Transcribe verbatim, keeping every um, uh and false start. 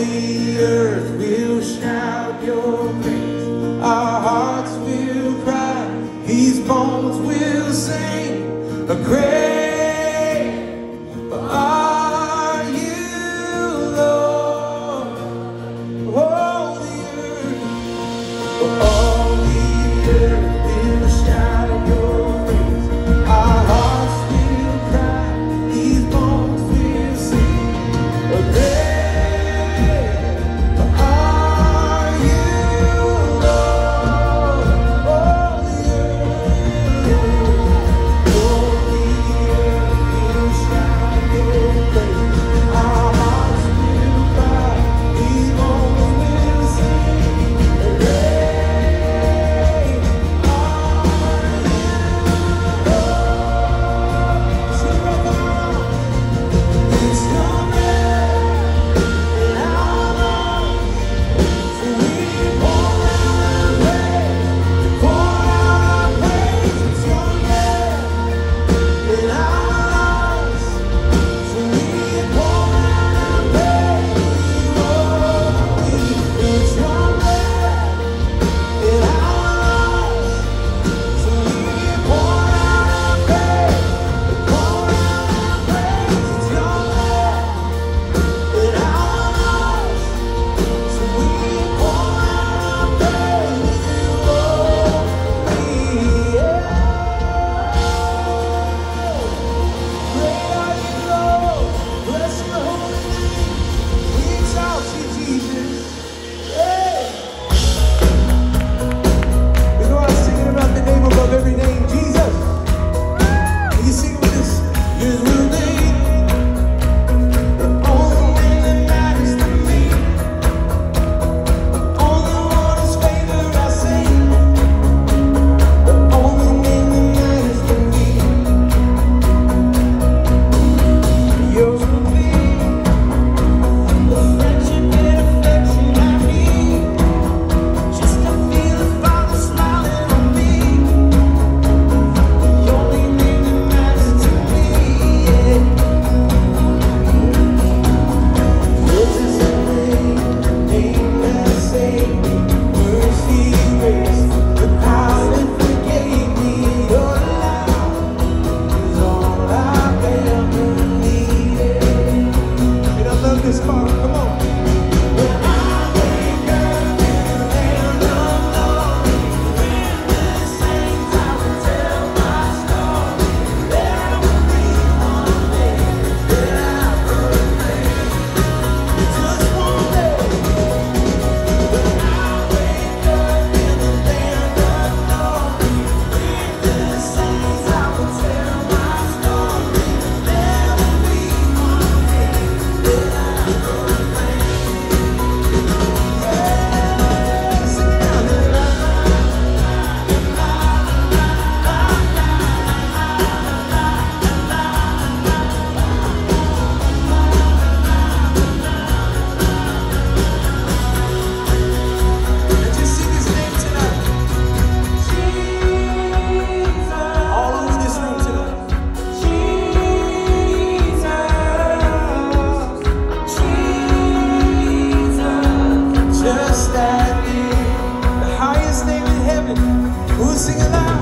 the earth will shout your praise. Our hearts will cry. These bones will sing a great are you, Lord. All the earth, all the earth will shout your praise. Our hearts will cry. These bones will sing a great are you, Lord. All the earth, all the earth will shout your praise. Our hearts will cry. These bones will sing a great are you, Lord. Sing right now. It's your breath in our lungs, so we pour out our praise, pour out our praise. It's your breath in our lungs, so we pour out our praise. It's your breath in our lungs, so we pour out our praise, pour out our praise. It's your breath in our lungs, so we pour out our praise. Great are you, Lord. Bless your holy name. We exalt you, Jesus. Hey. We go out singing about the name above every name, Jesus. Can you sing with us? Here's the name, the only name that matters to me. The only one whose favor I sing. The only name that matters to me. Yours will be the friendship and affection I need, just to feel the Father smiling on me. The only name that matters to me, yeah. Yours is a name, name that saved me. Mercy, grace, the power that forgave me. Your love is all I've ever needed. And I love this part. Come on. When I wake up in the land of glory, when the saints I will tell my story. There will be one day that I proclaim. Just one day. When I wake up in the land of glory, when the saints I will tell my story. There will be one day that I proclaim. Yeah, sing it out. And just sing his name tonight. Jesus. All over this room tonight. Jesus. Jesus. Just that name, the highest name in heaven. Who's singing loud?